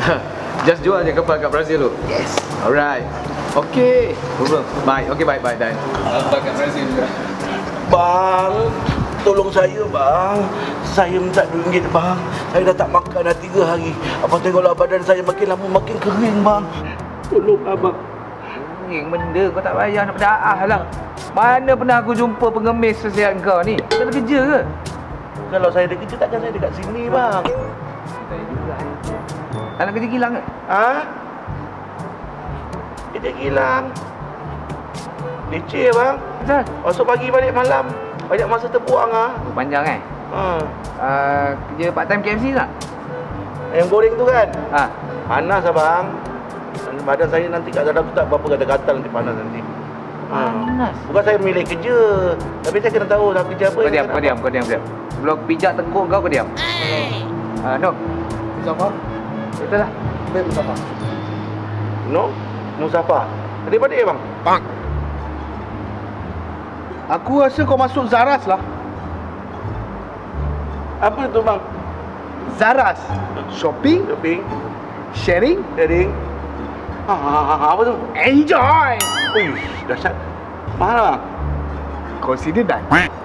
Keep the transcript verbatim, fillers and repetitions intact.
Just jual je kapal kat Brazil tu? Yes. Alright. Okay. Baik, okay, baik, baik, Dan. Kapal kat Brazil juga. Bang, tolong saya bang. Saya minta dua ringgit bang. Saya dah tak makan dah tiga hari. Apa tengoklah badan saya makin lama makin kering bang. Tolong abang. Kering benda kau tak payah nak pedaah lah. Mana pernah aku jumpa pengemis sesihat kau ni? Kau ada kerja ke? Kalau saya ada kerja takkan saya dekat sini bang. Saya juga. Tak nak kerja kilang ke? Ha? Kerja kilang. Leceh bang. Betul? Masuk pagi balik malam. Banyak masa terbuang ah. Oh, panjang eh? Ha. Uh, kerja part time K F C tak? Ayam goreng tu kan? Ha. Panas abang. Badan saya nanti kat dalam tu tak berapa gatal-gatal nanti panas nanti. Ha. Panas? Bukan saya milih kerja. Tapi saya kena tahu nak kerja apa. Kau diam, kau diam, kau diam, kau diam. Sebelum aku pijak tengkuk kau, kau diam. Ah, uh, no. Musafa? Betul lah. Baik Musafa. No? Musafa. Daripada eh bang? Bang. Aku rasa kau masuk Zaras lah. Apa tu bang? Zaras. Shopping, Shopping, sharing, sharing. Ha, ha, ha, ha, apa tu? enjoy. Uish, dahsyat. Mahal bang? Consider done.